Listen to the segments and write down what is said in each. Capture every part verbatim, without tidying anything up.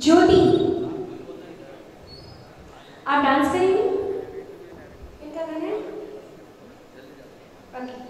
ज्योति, आप डांस करेंगी? कितना गाना है? ओके।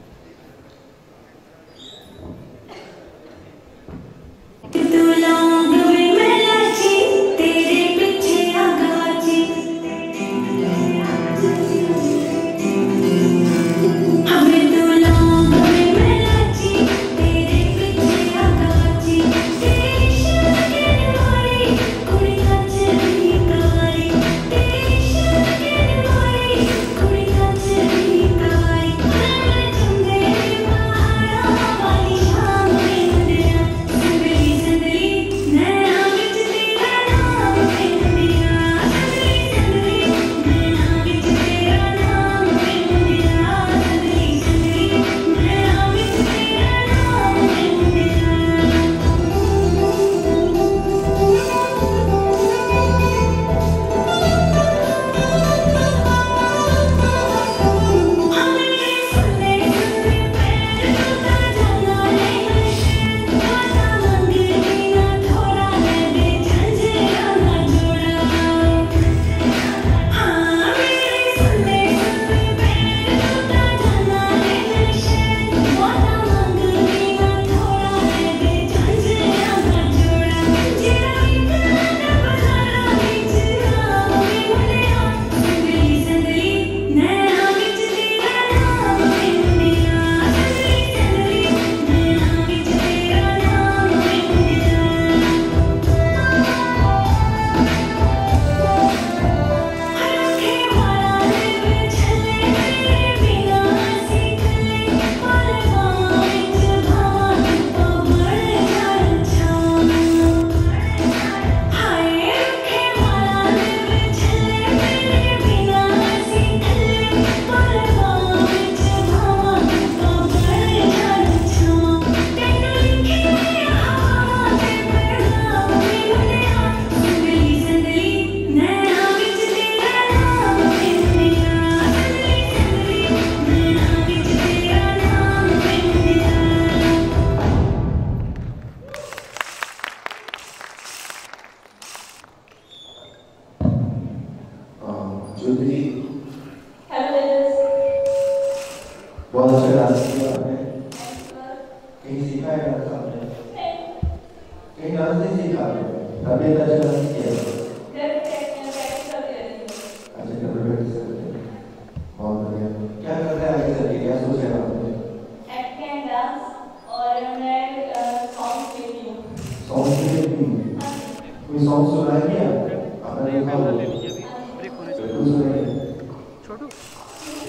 बहुत अच्छा डांस किया आपने। कहीं सीखा है डांस आपने? कहीं डांस नहीं सीखा आपने? तभी अच्छा डांस किया। अच्छा घर पे प्रैक्टिस करते हैं। बहुत बढ़िया। क्या कर रहे हैं आगे चल के? क्या सोच रहे हैं आपने? एक्टिंग एंड डांस और मैं सॉन्ग लिखती हूँ। सॉन्ग लिखती हूँ? कोई सॉन्ग सुनाएंगे आप? आपने देखा होगा? बिल्कुल सुनाइए। छोटू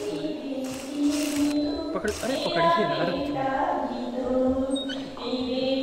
पकड़, अरे पकड़िए ना।